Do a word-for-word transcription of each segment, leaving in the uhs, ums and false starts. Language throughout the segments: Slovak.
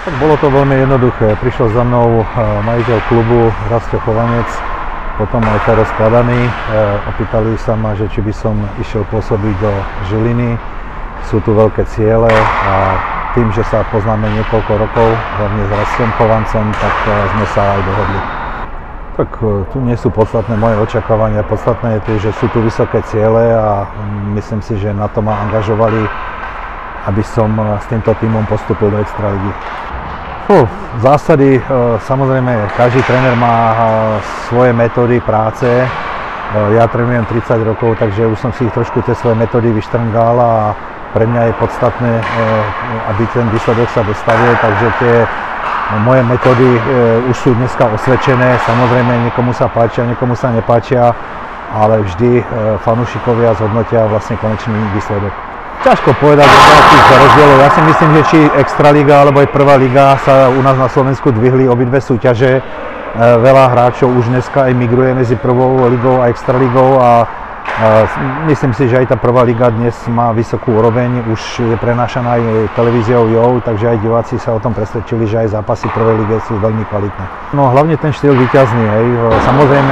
Tak bolo to veľmi jednoduché. Prišiel za mnou majiteľ klubu Rastio Chovanec, potom aj Fero Skladaný. Opýtali sa ma, že či by som išiel pôsobiť do Žiliny. Sú tu veľké ciele a tým, že sa poznáme niekoľko rokov, hlavne s Rastiom Chovancom, tak sme sa aj dohodli. Tak tu nie sú podstatné moje očakávania. Podstatné je tu, že sú tu vysoké ciele a myslím si, že na to ma angažovali, aby som s týmto tímom postúpil do extraligy. Fú, zásady, samozrejme, každý tréner má svoje metódy práce. Ja trénujem tridsať rokov, takže už som si ich trošku tie svoje metódy vyštrngal a pre mňa je podstatné, aby ten výsledok sa dostavil, takže tie moje metódy už sú dneska osvedčené. Samozrejme, niekomu sa páčia, niekomu sa nepáčia, ale vždy fanúšikovia zhodnotia vlastne konečný výsledok. Ťažko povedať o nejakých rozdielov. Ja si myslím, že či Extraliga alebo aj prvá liga sa u nás na Slovensku dvihli obidve súťaže. Veľa hráčov už dneska emigruje medzi prvou ligou a Extraligou a myslím si, že aj tá prvá liga dnes má vysokú úroveň, už je prenášaná aj televíziou JOU, takže aj diváci sa o tom presvedčili, že aj zápasy prvej lige sú veľmi kvalitné. No hlavne ten štýl víťazný, hej. Samozrejme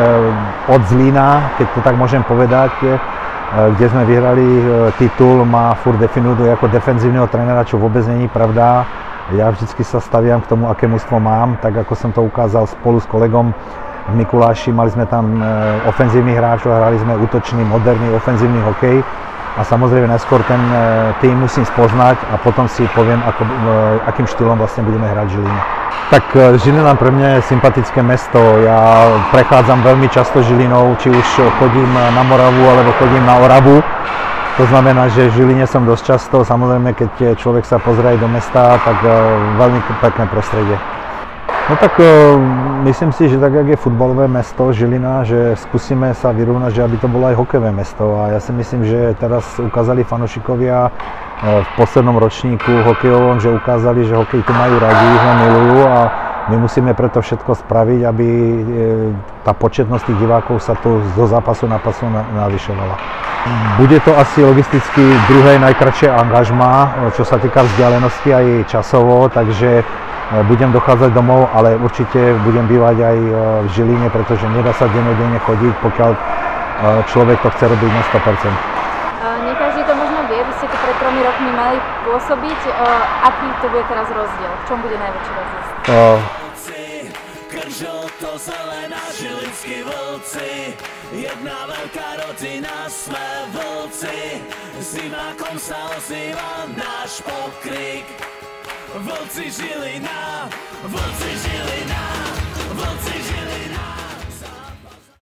od Zlína, keď to tak môžem povedať, kde sme vyhrali titul, ma furt definuje ako defenzívneho trénera, čo vôbec není pravda. Ja vždycky sa staviam k tomu, aké mužstvo mám, tak ako som to ukázal spolu s kolegom v Mikuláši. Mali sme tam ofenzívnych hráčov, hrali sme útočný, moderný, ofenzívny hokej. A samozrejme najskôr ten tým musím spoznať a potom si poviem, ako, akým štýlom vlastne budeme hrať Žilinu. Tak Žilina pre mňa je sympatické mesto. Ja prechádzam veľmi často Žilinou, či už chodím na Moravu alebo chodím na Oravu. To znamená, že v Žiline som dosť často. Samozrejme, keď človek sa pozrie aj do mesta, tak veľmi pekné prostredie. No tak myslím si, že tak, jak je futbalové mesto Žilina, že skúsime sa vyrovnať, že aby to bolo aj hokejové mesto. A ja si myslím, že teraz ukázali fanúšikovia v poslednom ročníku hokejovom, že ukázali, že hokej tu majú radi, ho milujú a my musíme preto všetko spraviť, aby tá početnosť tých divákov sa tu zo zápasu na pasu navyšovala. Bude to asi logisticky druhé najkratšie angažmá, čo sa týka vzdialenosti aj časovo, takže budem dochádzať domov, ale určite budem bývať aj v Žiline, pretože nedá sa dennodenne chodiť, pokiaľ človek to chce robiť na sto percent. Nie každý to možno vie, vy ste tu pred tromi rokmi mali pôsobiť. Aký to bude teraz rozdiel? V čom bude najväčší rozdiel? Uh, Kržoto-zelená žilinskí vlci, jedna veľká rodina sme vlci, zimákom sa ozýva náš pokrik. Vlci Žilina, vlci Žilina, vlci Žilina.